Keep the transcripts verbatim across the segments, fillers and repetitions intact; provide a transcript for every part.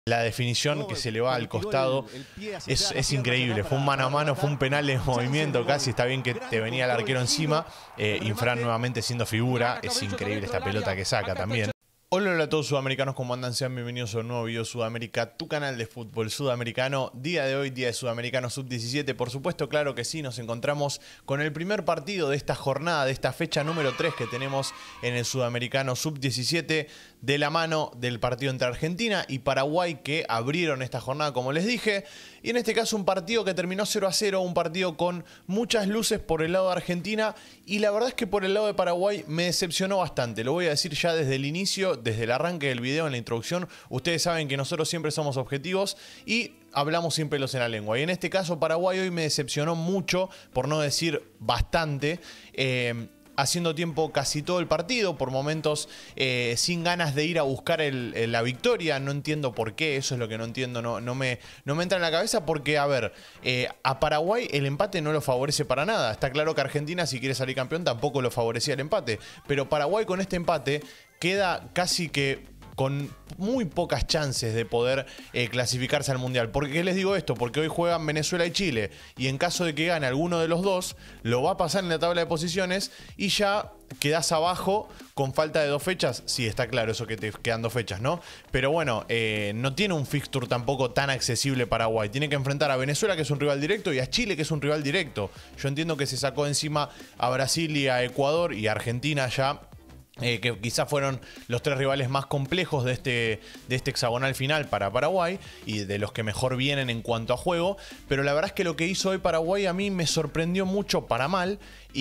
La definición que se le va al costado es, es increíble. Fue un mano a mano, fue un penal en movimiento casi. Está bien que te venía el arquero encima. Eh, Infran nuevamente siendo figura. Es increíble esta pelota que saca también. Hola, hola a todos sudamericanos, ¿cómo andan? Sean bienvenidos a un nuevo video Sudamérica, tu canal de fútbol sudamericano. Día de hoy, día de Sudamericano sub diecisiete. Por supuesto, claro que sí, nos encontramos con el primer partido de esta jornada, de esta fecha número tres que tenemos en el Sudamericano sub diecisiete, de la mano del partido entre Argentina y Paraguay que abrieron esta jornada, como les dije. Y en este caso un partido que terminó cero a cero, un partido con muchas luces por el lado de Argentina. Y la verdad es que por el lado de Paraguay me decepcionó bastante. Lo voy a decir ya desde el inicio, desde el arranque del video, en la introducción. Ustedes saben que nosotros siempre somos objetivos y hablamos sin pelos en la lengua. Y en este caso Paraguay hoy me decepcionó mucho, por no decir bastante. Eh... haciendo tiempo casi todo el partido, por momentos eh, sin ganas de ir a buscar el, el, la victoria. No entiendo por qué, eso es lo que no entiendo, no, no, me, no me entra en la cabeza porque, a ver, eh, a Paraguay el empate no lo favorece para nada. Está claro que Argentina, si quiere salir campeón, tampoco lo favorecía el empate, pero Paraguay con este empate queda casi que con muy pocas chances de poder eh, clasificarse al Mundial. ¿Por qué les digo esto? Porque hoy juegan Venezuela y Chile y en caso de que gane alguno de los dos, lo va a pasar en la tabla de posiciones y ya quedás abajo con falta de dos fechas. Sí, está claro eso que te quedan dos fechas, ¿no? Pero bueno, eh, no tiene un fixture tampoco tan accesible Paraguay. Tiene que enfrentar a Venezuela, que es un rival directo, y a Chile, que es un rival directo. Yo entiendo que se sacó encima a Brasil y a Ecuador y a Argentina ya. Eh, que quizás fueron los tres rivales más complejos de este, de este hexagonal final para Paraguay y de los que mejor vienen en cuanto a juego, pero la verdad es que lo que hizo hoy Paraguay a mí me sorprendió mucho para mal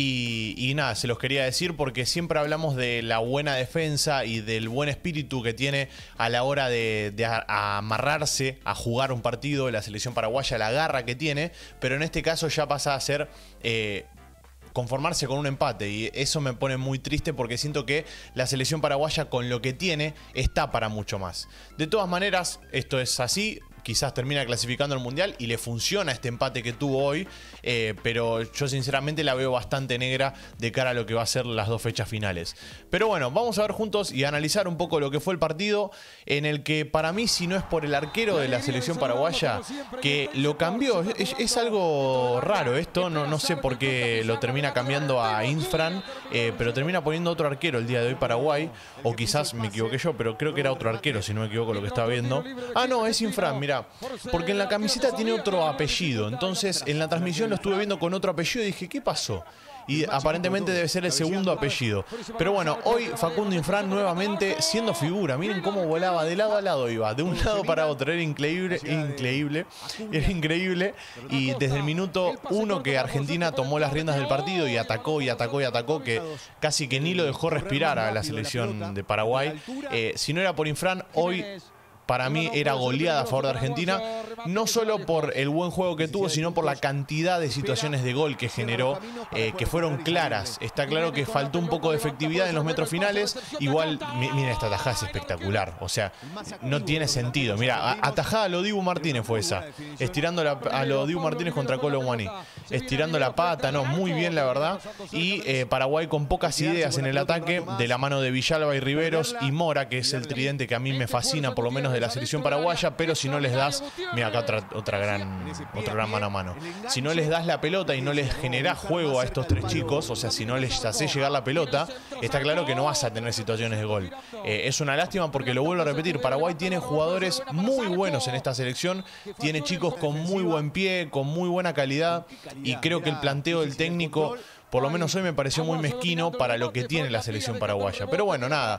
y, y nada, se los quería decir porque siempre hablamos de la buena defensa y del buen espíritu que tiene a la hora de, de a, a amarrarse a jugar un partido de la selección paraguaya, la garra que tiene, pero en este caso ya pasa a ser Eh, conformarse con un empate y eso me pone muy triste porque siento que la selección paraguaya con lo que tiene está para mucho más. De todas maneras, esto es así. Quizás termina clasificando al Mundial y le funciona este empate que tuvo hoy, eh, pero yo sinceramente la veo bastante negra de cara a lo que va a ser las dos fechas finales. Pero bueno, vamos a ver juntos y analizar un poco lo que fue el partido, en el que para mí, si no es por el arquero de la selección paraguaya, que lo cambió, es, es algo raro esto, no, no sé por qué lo termina cambiando a Infran, eh, pero termina poniendo otro arquero el día de hoy Paraguay, o quizás me equivoqué yo, pero creo que era otro arquero, si no me equivoco lo que estaba viendo. Ah, no, es Infran, mira. Porque en la camiseta tiene otro apellido. Entonces en la transmisión lo estuve viendo con otro apellido y dije, ¿qué pasó? Y aparentemente debe ser el segundo apellido. Pero bueno, hoy Facundo Infran nuevamente siendo figura. Miren cómo volaba, de lado a lado iba, de un lado para otro. Era increíble, increíble, era increíble. Y desde el minuto uno que Argentina tomó las riendas del partido y atacó y atacó y atacó, que casi que ni lo dejó respirar a la selección de Paraguay. Eh, si no era por Infran, hoy para mí era goleada a favor de Argentina, no solo por el buen juego que tuvo, sino por la cantidad de situaciones de gol que generó, eh, que fueron claras. Está claro que faltó un poco de efectividad en los metros finales. Igual, mira, esta tajada es espectacular. O sea, no tiene sentido. Mira, atajada a lo Dibu Martínez fue esa. Estirando la, a lo Dibu Martínez contra Colo Muani. Estirando la pata, no, muy bien la verdad. Y eh, Paraguay con pocas ideas en el ataque, de la mano de Villalba y Riveros y Mora, que es el tridente que a mí me fascina, por lo menos de la selección paraguaya, pero si no les das, mira acá otra, otra gran, otro gran mano a mano, si no les das la pelota y no les generás juego a estos tres chicos, o sea, si no les haces llegar la pelota, está claro que no vas a tener situaciones de gol. Eh, es una lástima porque lo vuelvo a repetir, Paraguay tiene jugadores muy buenos en esta selección, tiene chicos con muy buen pie, con muy buena calidad y creo que el planteo del técnico, por lo menos hoy, me pareció muy mezquino para lo que tiene la selección paraguaya. Pero bueno, nada,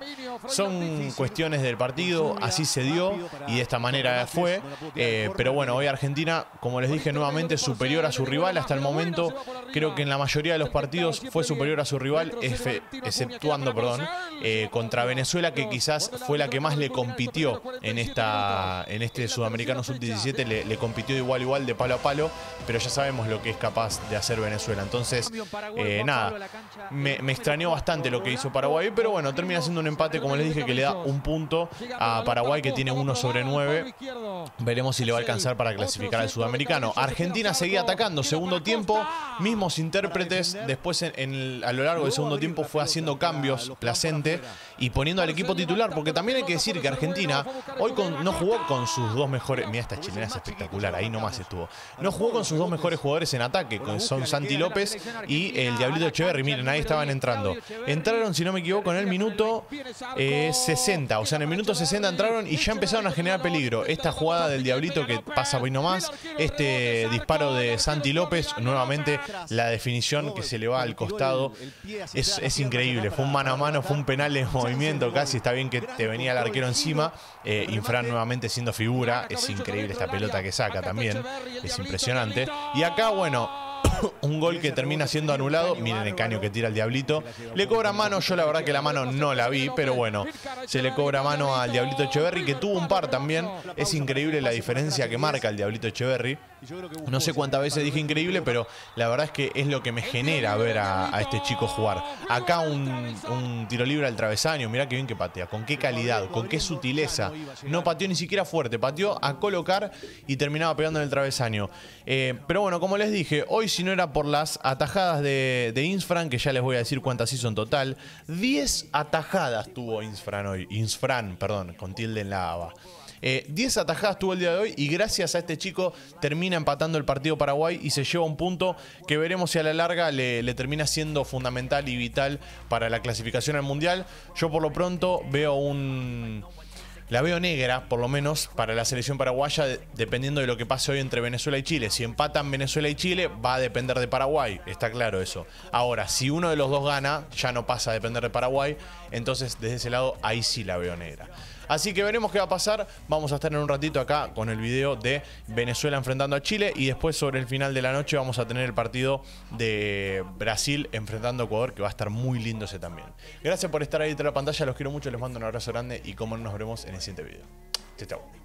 son cuestiones del partido, así se dio y de esta manera fue. Eh, pero bueno, hoy Argentina, como les dije nuevamente, superior a su rival. Hasta el momento, creo que en la mayoría de los partidos fue superior a su rival, exceptuando, perdón, eh, contra Venezuela, que quizás fue la que más le compitió en, esta, en este Sudamericano sub diecisiete. Le, le compitió igual igual, de palo a palo, pero ya sabemos lo que es capaz de hacer Venezuela. Entonces, Eh, nada, me, me extrañó bastante lo que hizo Paraguay, pero bueno, termina siendo un empate, como les dije, que le da un punto a Paraguay, que tiene uno sobre nueve. Veremos si le va a alcanzar para clasificar al sudamericano. Argentina seguía atacando, segundo tiempo, mismos intérpretes. Después en, en el, a lo largo del segundo tiempo fue haciendo cambios, Placente, y poniendo al equipo titular, porque también hay que decir que Argentina hoy con, no jugó con sus dos mejores. Mira, esta chilena es espectacular, ahí nomás estuvo. No jugó con sus dos mejores jugadores en ataque, que son Santi López y el Diablito Echeverri. Miren, ahí estaban entrando. Entraron, si no me equivoco, en el minuto eh, sesenta. O sea, en el minuto sesenta entraron y ya empezaron a generar peligro. Esta jugada del Diablito que pasa hoy nomás, este disparo de Santi López, nuevamente la definición que se le va al costado. Es, es increíble, fue un mano a mano, fue un penal en movimiento casi. Está bien que te venía el arquero encima. Eh, Infran nuevamente siendo figura. Es increíble esta pelota que saca también. Es impresionante. Y acá, bueno, un gol que termina siendo anulado. Miren el caño que tira el Diablito. Le cobra mano, yo la verdad que la mano no la vi, pero bueno, se le cobra mano al Diablito Echeverri, que tuvo un par también. Es increíble la diferencia que marca el Diablito Echeverri. No sé cuántas veces dije increíble, pero la verdad es que es lo que me genera ver a, a este chico jugar. Acá un, un tiro libre al travesaño, mirá qué bien que patea, con qué calidad, con qué sutileza. No pateó ni siquiera fuerte, pateó a colocar y terminaba pegando en el travesaño. Eh, pero bueno, como les dije, hoy si no era por las atajadas de, de Infran, que ya les voy a decir cuántas hizo en total. diez atajadas tuvo Infran hoy, Infran, perdón, con tilde en la aba. Eh, diez atajadas tuvo el día de hoy y gracias a este chico termina empatando el partido Paraguay y se lleva un punto que veremos si a la larga le, le termina siendo fundamental y vital para la clasificación al Mundial. Yo por lo pronto veo un... La veo negra, por lo menos, para la selección paraguaya, dependiendo de lo que pase hoy entre Venezuela y Chile. Si empatan Venezuela y Chile, va a depender de Paraguay, está claro eso. Ahora, si uno de los dos gana, ya no pasa a depender de Paraguay, entonces desde ese lado, ahí sí la veo negra. Así que veremos qué va a pasar. Vamos a estar en un ratito acá con el video de Venezuela enfrentando a Chile. Y después sobre el final de la noche vamos a tener el partido de Brasil enfrentando a Ecuador, que va a estar muy lindo ese también. Gracias por estar ahí detrás de la pantalla. Los quiero mucho, les mando un abrazo grande y como no nos veremos en el siguiente video. Chau, chau.